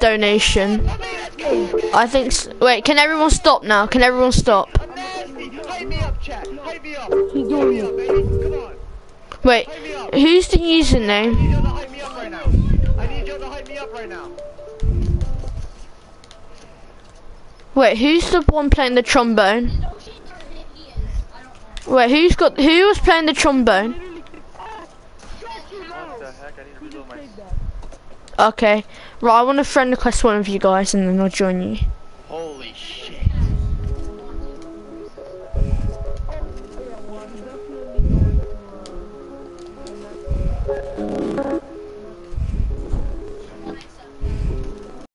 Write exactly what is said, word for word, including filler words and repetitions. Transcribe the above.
donation. I think. S wait, can everyone stop now? Can everyone stop? Wait, who's the username? Wait, who's the one playing the trombone? Wait, who's got? Who was playing the trombone? Okay, right. I want to friend request one of you guys, and then I'll join you.